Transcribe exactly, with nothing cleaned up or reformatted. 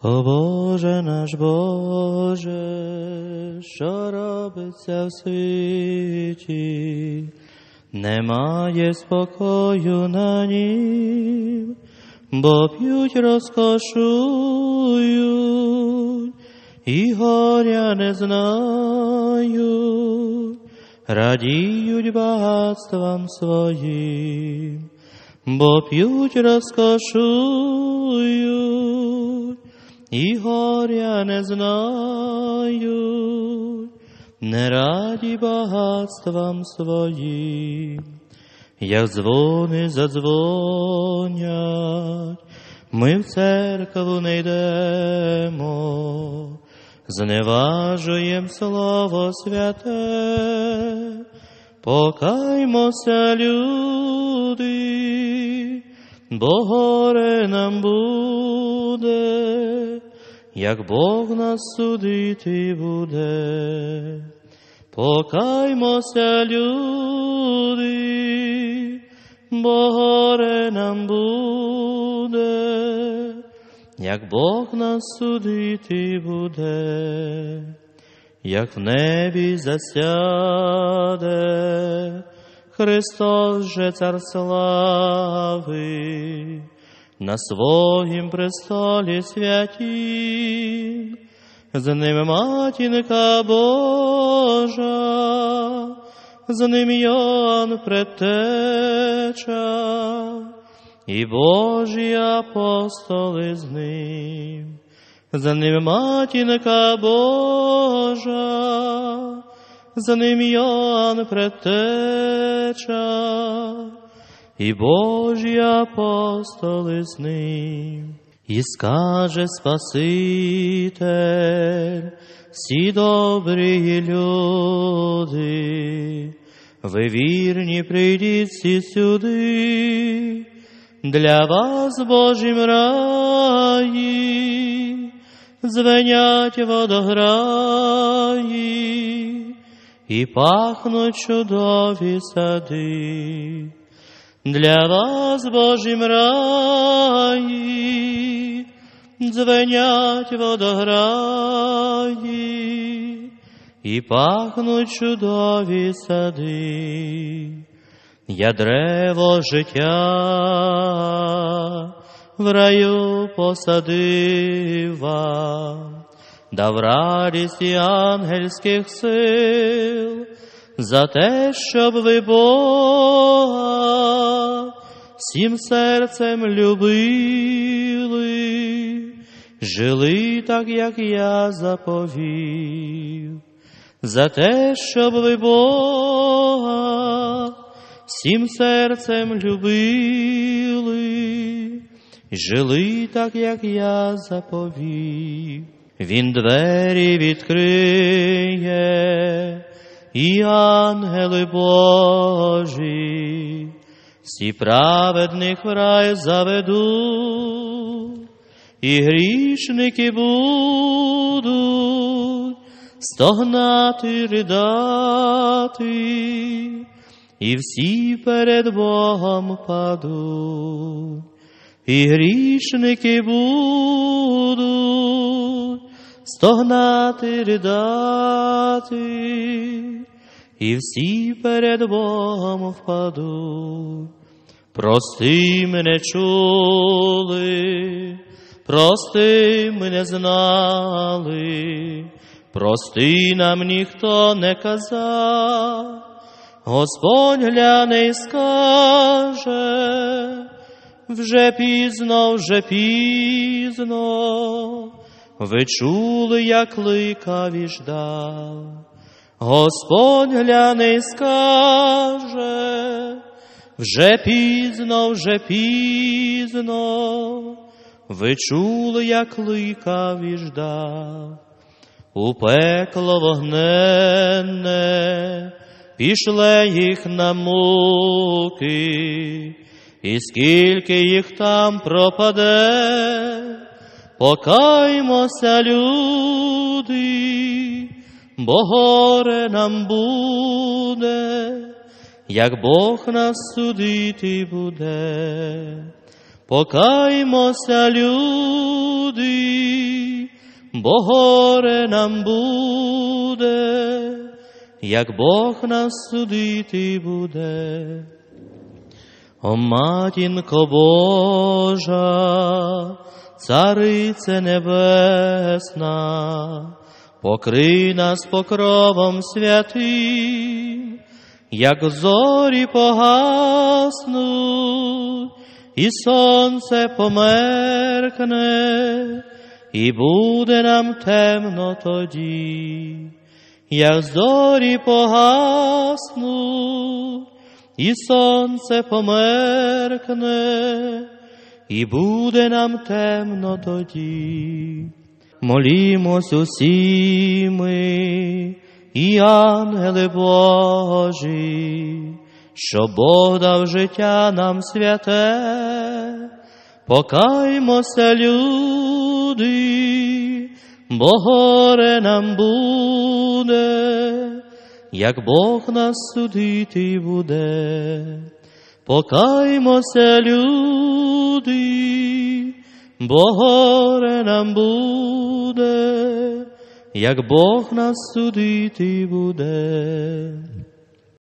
О Боже наш Боже, що робиться в світі, немає спокою на нім, бо п'ють, розкошують, і горя не знають, радіють багатствам своїм, бо п'ють, розкошують, і горя не знають, не раді багатствам своїм. Як дзвони задзвонять, ми в церкву не йдемо, зневажуєм слово святе. Покаймося, люди, бо горе нам буде, як Бог нас судити буде. Покаймося, люди, бо горе нам буде, як Бог нас судити буде. Як в небі засяде Христос же цар слави, на своїм престолі святім, з ним матінка Божа, з ним Йоанн предтеча, і Божі апостоли з ним. За ним матінка Божа, за ним Йоанн предтеча, і Божі апостоли з ним. І скаже Спаситель, всі добрі люди, ви вірні, прийдіть всі сюди, для вас в Божім раї звенять водограї, і пахнуть чудові сади. Для вас в Божім раї звенять водограї, і пахнуть чудові сади. Я древо життя в раю посадив вам, дав радість і ангельських сил, за те, щоб ви Бога всім серцем любили, жили так, як я заповів. За те, щоб ви Бога всім серцем любили, жили так, як я заповів. Він двері відкриє, і ангели Божі всі праведних в рай заведуть, і грішники будуть стогнати, ридати, і всі перед Богом падуть. І грішники будуть стогнати, ридати, і всі перед Богом впадуть. Прости, ми не чули, прости, ми не знали, прости, нам ніхто не казав. Господь гляне й скаже, вже пізно, вже пізно, ви чули, як ликав і ждав. Господь гляне й скаже, вже пізно, вже пізно, ви чули, як ликав і ждав. У пекло вогненне пішле їх на муки, і скільки їх там пропаде. Покаймося, люди, бо горе нам буде, як Бог нас судити буде. Покаймося, люди, бо горе нам буде, як Бог нас судити буде. О, матінко Божа, Царице Небесна, покрий нас покровом святим, як зорі погаснуть, і сонце померкне, і буде нам темно тоді, як зорі погаснуть, і сонце померкне, і буде нам темно тоді. Молімось усі ми, і ангели Божі, що Бог дав життя нам святе. Покаймося, люди, бо горе нам буде, як Бог нас судити буде. Покаймося, люди, бо горе нам буде, як Бог нас судити буде.